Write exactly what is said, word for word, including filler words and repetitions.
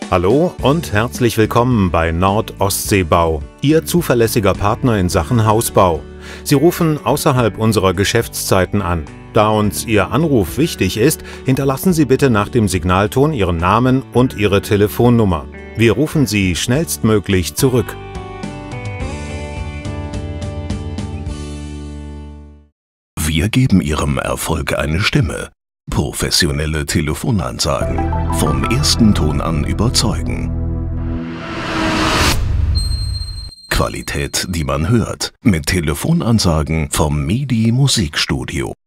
Hallo und herzlich willkommen bei Nord-Ostsee-Bau, Ihr zuverlässiger Partner in Sachen Hausbau. Sie rufen außerhalb unserer Geschäftszeiten an. Da uns Ihr Anruf wichtig ist, hinterlassen Sie bitte nach dem Signalton Ihren Namen und Ihre Telefonnummer. Wir rufen Sie schnellstmöglich zurück. Wir geben Ihrem Erfolg eine Stimme. Professionelle Telefonansagen. Vom ersten Ton an überzeugen. Qualität, die man hört. Mit Telefonansagen vom Midi Musikstudio.